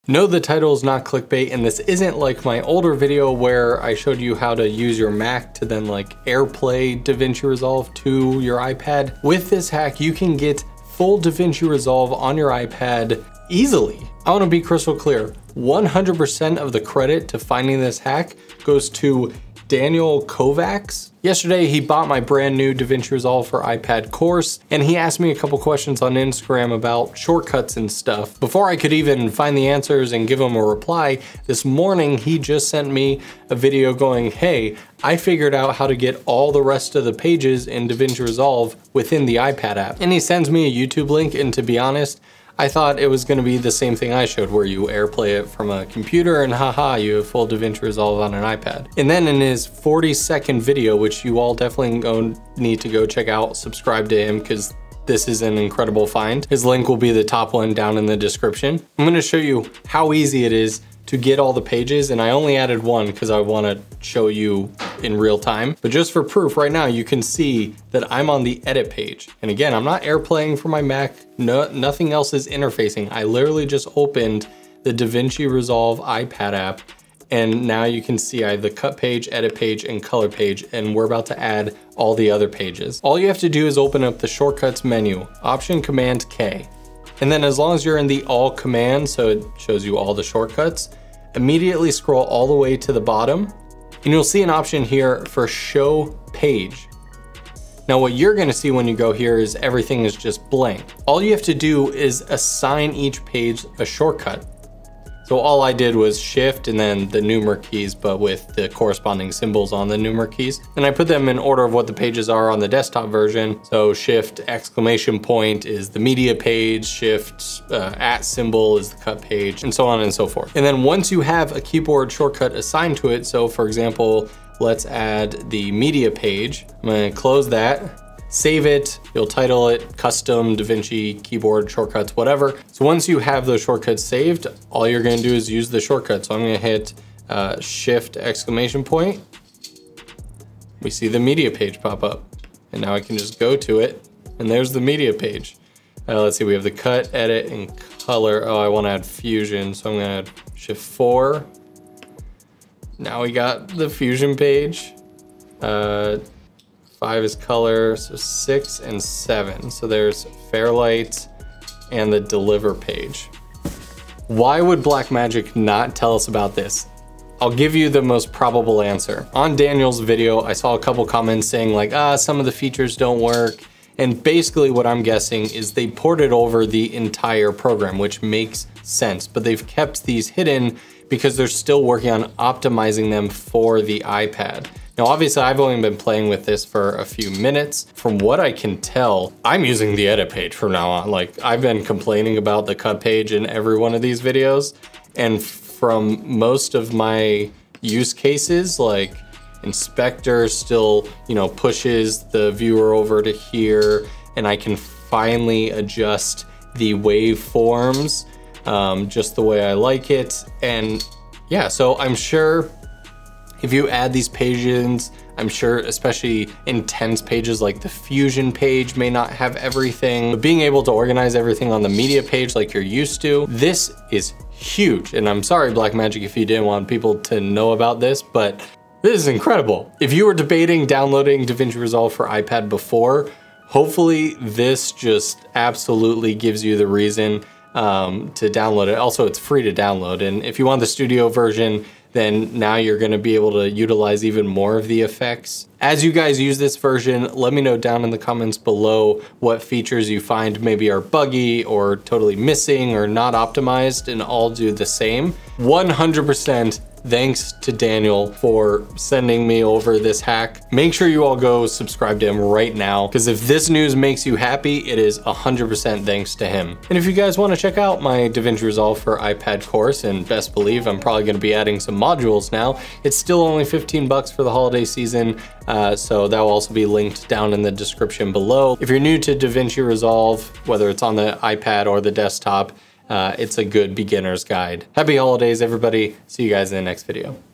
No, the title is not clickbait, and this isn't like my older video where I showed you how to use your Mac to then like AirPlay DaVinci Resolve to your iPad. With this hack, you can get full DaVinci Resolve on your iPad easily. I want to be crystal clear. 100% of the credit to finding this hack goes to 𝗦𝗧𝗨𝗙𝗙. Yesterday, he bought my brand new DaVinci Resolve for iPad course, and he asked me a couple questions on Instagram about shortcuts and stuff. Before I could even find the answers and give him a reply, this morning he just sent me a video going, hey, I figured out how to get all the rest of the pages in DaVinci Resolve within the iPad app. And he sends me a YouTube link, and to be honest, I thought it was gonna be the same thing I showed where you AirPlay it from a computer and haha, you have full DaVinci Resolve on an iPad. And then in his 40-second video, which you all definitely need to go check out, subscribe to him because this is an incredible find. His link will be the top one down in the description. I'm gonna show you how easy it is to get all the pages, and I only added one because I wanna show you in real time. But just for proof, right now you can see that I'm on the edit page. And again, I'm not AirPlaying from my Mac, nothing else is interfacing. I literally just opened the DaVinci Resolve iPad app, and now you can see I have the cut page, edit page, and color page, and we're about to add all the other pages. All you have to do is open up the shortcuts menu, Option Command K. And then as long as you're in the all commands, so it shows you all the shortcuts, immediately scroll all the way to the bottom, and you'll see an option here for show page. Now what you're gonna see when you go here is everything is just blank. All you have to do is assign each page a shortcut. So all I did was shift and then the numeric keys, but with the corresponding symbols on the numeric keys. And I put them in order of what the pages are on the desktop version. So shift exclamation point is the media page, shift @ symbol is the cut page, and so on and so forth. And then once you have a keyboard shortcut assigned to it, so for example, let's add the media page. I'm gonna close that. Save it, you'll title it custom DaVinci keyboard shortcuts, whatever. So once you have those shortcuts saved, all you're gonna do is use the shortcut. So I'm gonna hit shift exclamation point. We see the media page pop up. And now I can just go to it, and there's the media page. Let's see, we have the cut, edit, and color. Oh, I wanna add fusion, so I'm gonna add shift 4. Now we got the fusion page. 5 is color, so 6 and 7. So there's Fairlight and the deliver page. Why would Blackmagic not tell us about this? I'll give you the most probable answer. On Daniel's video, I saw a couple comments saying like, some of the features don't work. And basically what I'm guessing is they ported over the entire program, which makes sense, but they've kept these hidden because they're still working on optimizing them for the iPad. Now, obviously, I've only been playing with this for a few minutes. From what I can tell, I'm using the edit page from now on. Like, I've been complaining about the cut page in every one of these videos. And from most of my use cases, like Inspector still, pushes the viewer over to here, and I can finally adjust the waveforms just the way I like it. And yeah, so I'm sure if you add these pages, I'm sure especially intense pages like the Fusion page may not have everything, but being able to organize everything on the media page like you're used to, this is huge. And I'm sorry, Blackmagic, if you didn't want people to know about this, but this is incredible. If you were debating downloading DaVinci Resolve for iPad before, hopefully this just absolutely gives you the reason to download it. Also, it's free to download. And if you want the studio version, then now you're gonna be able to utilize even more of the effects. As you guys use this version, let me know down in the comments below what features you find maybe are buggy or totally missing or not optimized, and I'll do the same. 100% thanks to Daniel for sending me over this hack. Make sure you all go subscribe to him right now, because if this news makes you happy, it is 100% thanks to him. And if you guys want to check out my DaVinci Resolve for iPad course, and best believe I'm probably going to be adding some modules now, it's still only 15 bucks for the holiday season, so that will also be linked down in the description below. If you're new to DaVinci Resolve, whether it's on the iPad or the desktop, it's a good beginner's guide. Happy holidays, everybody. See you guys in the next video.